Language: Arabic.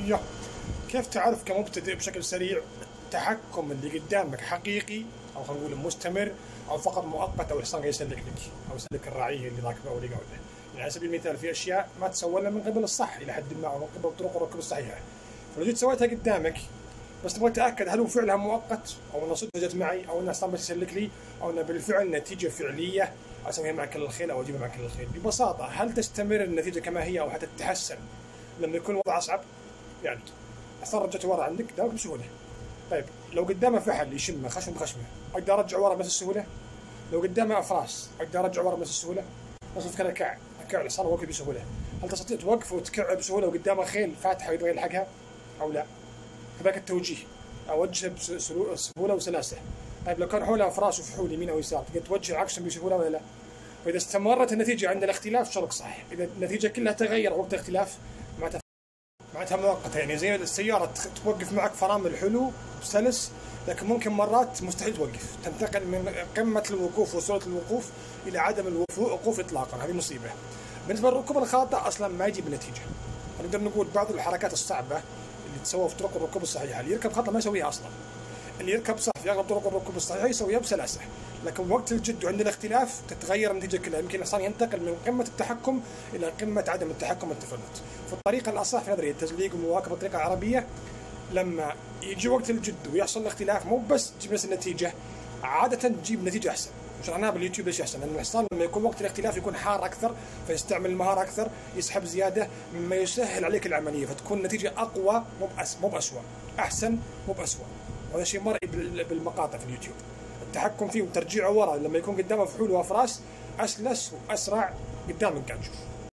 يا كيف تعرف كمبتدئ بشكل سريع التحكم اللي قدامك حقيقي او خلينا نقول مستمر او فقط مؤقت، او الحصان قاعد يسلك لك او يسلك الرعيه اللي راكبه او اللي قاعده. يعني على سبيل المثال في اشياء ما تسوى الا من قبل الصح الى حد ما، او من قبل طرق الركوب الصحيحه. فلو جيت سويتها قدامك بس تبغى تتاكد هل هو فعلها مؤقت، او انه صدفه جت معي، او انه الحصان بس يسلك لي، او انه بالفعل نتيجه فعليه اسويها مع كل الخيل او اجيبها مع كل الخيل. ببساطه هل تستمر النتيجه كما هي او حتى تتحسن لما يكون الوضع اصعب؟ يعني الحصان رجعته ورا عندك قدامك بسهوله. طيب لو قدامه فحل يشمه خشم بخشمه اقدر ارجع ورا بنفس السهوله؟ لو قدامه افراس اقدر ارجع ورا بنفس السهوله؟ نصف كذا كع الحصان وقف بسهوله. هل تستطيع توقف وتكع بسهوله وقدامه خيل فاتحه ويبغى يلحقها او لا؟ كذلك التوجيه اوجهه بسهوله وسلاسه. طيب لو كان حوله افراس وفحول يمين او يسار تقدر توجه عكسهم بسهوله ولا لا؟ واذا استمرت النتيجه عند الاختلاف شرط صح. اذا النتيجه كلها تغير وقت الاختلاف معناتها مؤقته. يعني زي السياره توقف معك فرامل حلو سلس، لكن ممكن مرات مستحيل توقف، تنتقل من قمه الوقوف وصوره الوقوف الى عدم الوقوف اطلاقا. هذه مصيبه. بالنسبه للركوب الخاطئ اصلا ما يجيب نتيجه. نقدر نقول بعض الحركات الصعبه اللي تسوى في طرق الركوب الصحيحه اللي يركب خطأ ما يسويها اصلا. اللي يركب صح في اغلب طرق الركوب الصحيحه يسويها بسلاسه، لكن وقت الجد وعند الاختلاف تتغير النتيجه كلها. يمكن الحصان ينتقل من قمه التحكم الى قمه عدم التحكم والتفلت. فالطريقه الاصح في نظري التزليق ومواكبه الطريقه العربيه. لما يجي وقت الجد ويحصل الاختلاف مو بس تجيب نفس النتيجه، عاده تجيب نتيجه احسن. شرحناها باليوتيوب ليش احسن؟ لان الحصان لما يكون وقت الاختلاف يكون حار اكثر فيستعمل المهاره اكثر، يسحب زياده مما يسهل عليك العمليه، فتكون النتيجه اقوى مو باسوء، احسن مو باسوء. وهذا شيء مرئي بالمقاطع في اليوتيوب. التحكم فيه وترجيعه ورا لما يكون قدامه فحول وافراس اسلس واسرع قدام من كان تشوف.